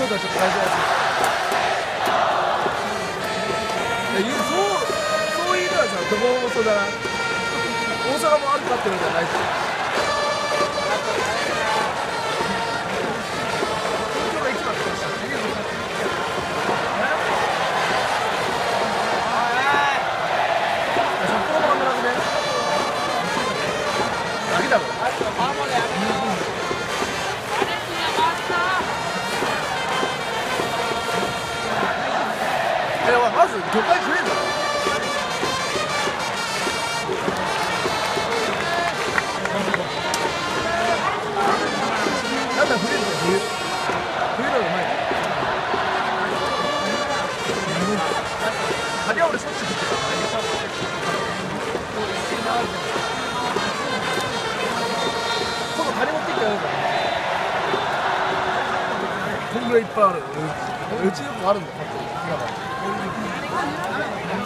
とはちょっと会社やすい。そう言いたらさ、どこもそうだな。大阪もあるかって言われたらないし。東京が一番って言ってた。札幌もあんまなくね。だけだろ。まず魚介食えんだろ。なんだ冬のがうまい。カニは俺しょっちゅう食ってた。今度カニ持ってきてやるから。こんぐらいいっぱいある。うちよくあるんだよ。